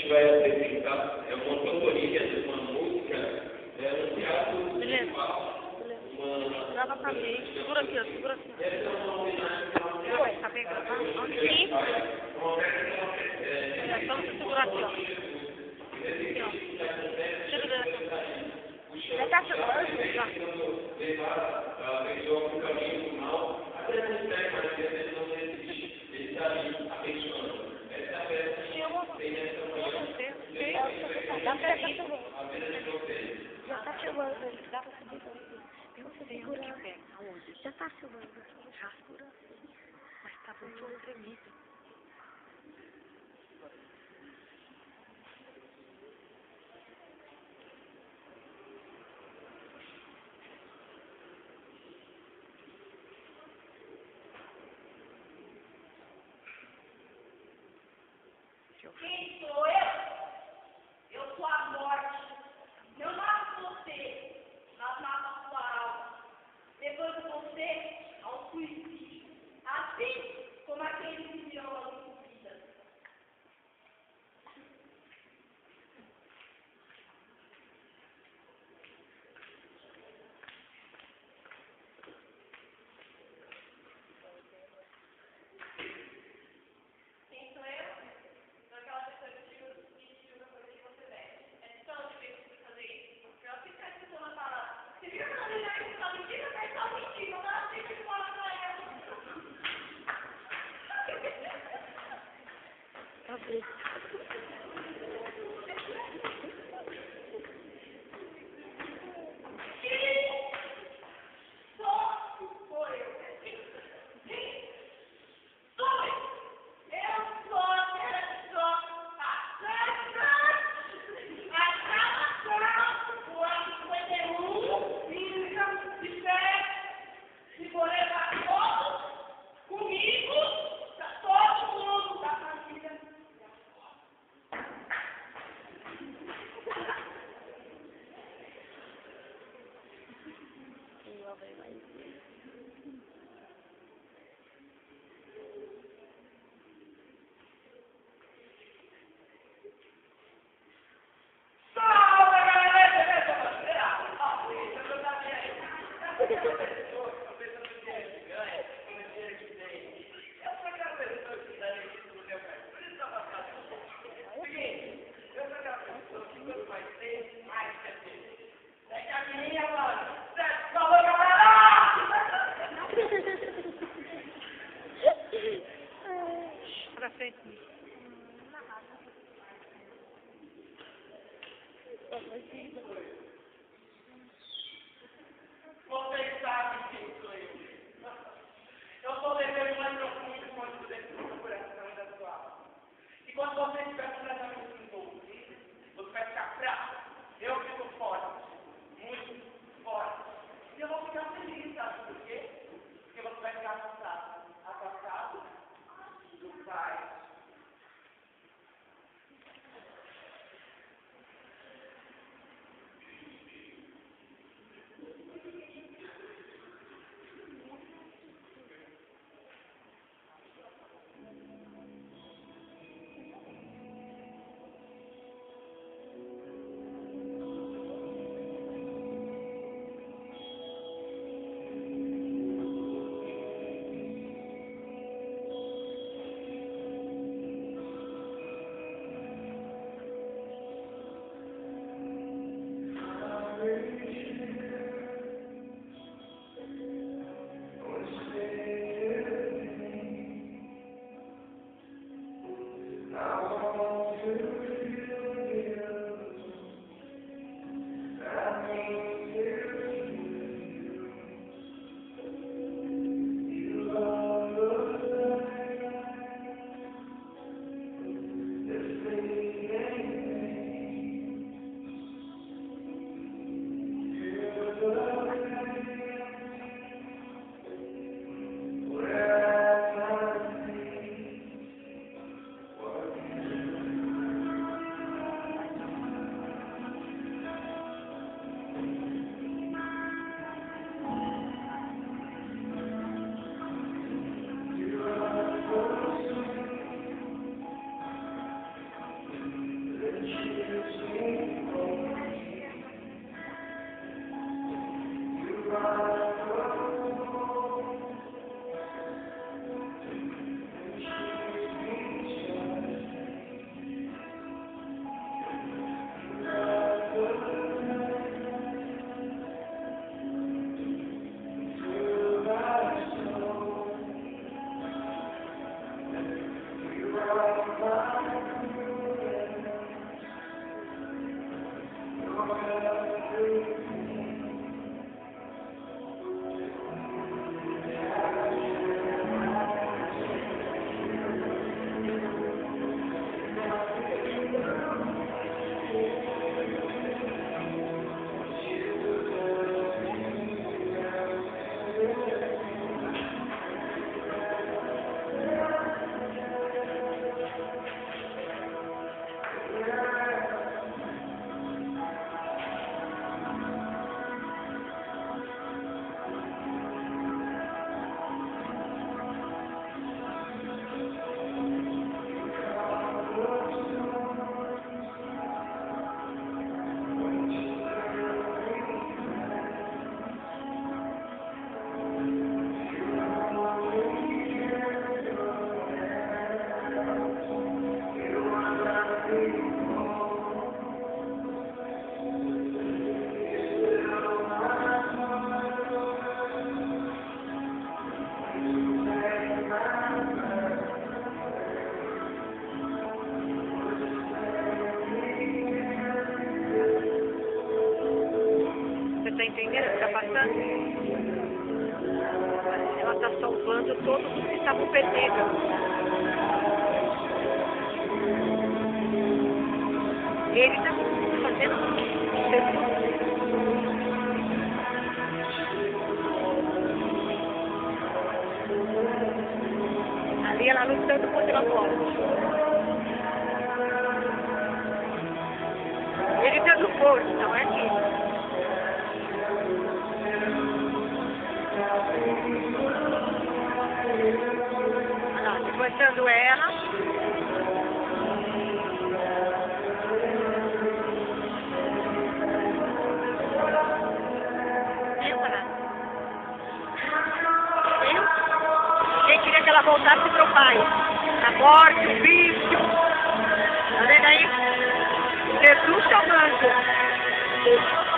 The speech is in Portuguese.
gente vai apresentar é uma cantoria de uma música, um teatro municipal. Grava pra mim. Segura aqui, ó. Segura aqui. Essa é uma homenagem. Oi, tá pegando? Aqui. Só você segurar aqui, ó. Aqui, ó. Deixa eu ver. Já tá chegando? Já. Levar a pessoa para o caminho do mal, até não tem, mas ele não existe. Ele está ali abençoando. Essa festa tem essa manhã. Já tá filmando, dá pra subir tem um segura que pega. Aonde? Já tá filmando. Já segura. Mas tá muito tremido. Quem sou eu? Eu sou a morte. Eu mato você, mas mato a sua alma. Levando você ao suicídio, assim como aqueles que virão a vida. Quem sou eu? Sou aquela pessoa que te julga por que você veste. É tão difícil de fazer isso. Eu fico escutando a palavra. Você viu que ela me dá isso na mentira? Mas só mentira. Não ela sempre fala pra ela. Abre. Pra frente. Vocês sabem quem sou eu. Eu sou o desejo mais profundo quando dentro do seu coração e da sua alma. E quando você estiver completamente envolvido, você vai ficar fraco. Eu fico forte. Muito forte. E eu vou ficar feliz, sabe por quê? Porque você vai ficar afastado. Afastado do Pai. Entenderam o que tá passando? Ela tá salvando todos os que estavam perdidos. Ele tá fazendo ali ela lutando contra a morte. Ele dando força, não é que... Olha lá, levantando ela. Quem queria que ela voltasse pro pai? A morte, o vício. Tá vendo aí? Jesus chamando.